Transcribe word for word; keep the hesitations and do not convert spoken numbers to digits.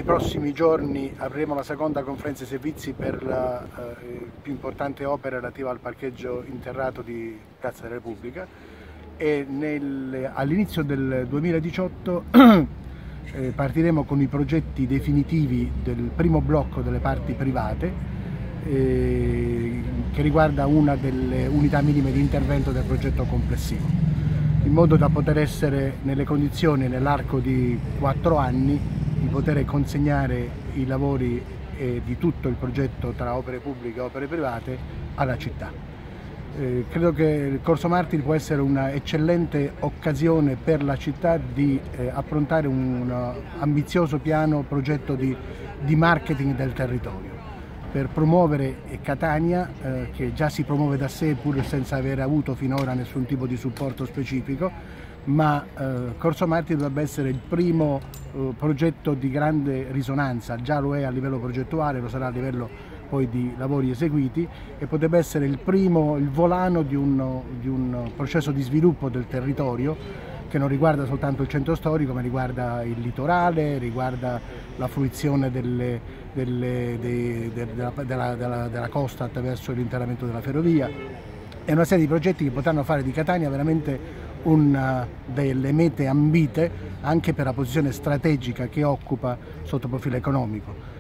prossimi giorni apriremo la seconda conferenza dei servizi per la eh, più importante opera relativa al parcheggio interrato di Piazza della Repubblica e all'inizio del duemiladiciotto eh, partiremo con i progetti definitivi del primo blocco delle parti private eh, che riguarda una delle unità minime di intervento del progetto complessivo, in modo da poter essere nelle condizioni nell'arco di quattro anni di poter consegnare i lavori eh, di tutto il progetto tra opere pubbliche e opere private alla città. Eh, credo che il Corso Martiri può essere un'eccellente occasione per la città di eh, approntare un uh, ambizioso piano, progetto di, di marketing del territorio, per promuovere Catania, eh, che già si promuove da sé pur senza aver avuto finora nessun tipo di supporto specifico, ma eh, Corso Martiri dovrebbe essere il primo eh, progetto di grande risonanza, già lo è a livello progettuale, lo sarà a livello poi di lavori eseguiti, e potrebbe essere il primo, il volano di un, di un processo di sviluppo del territorio che non riguarda soltanto il centro storico, ma riguarda il litorale, riguarda la fruizione delle, delle, de, de, della, della, della, della costa attraverso l'interramento della ferrovia, e una serie di progetti che potranno fare di Catania veramente una delle mete ambite anche per la posizione strategica che occupa sotto profilo economico.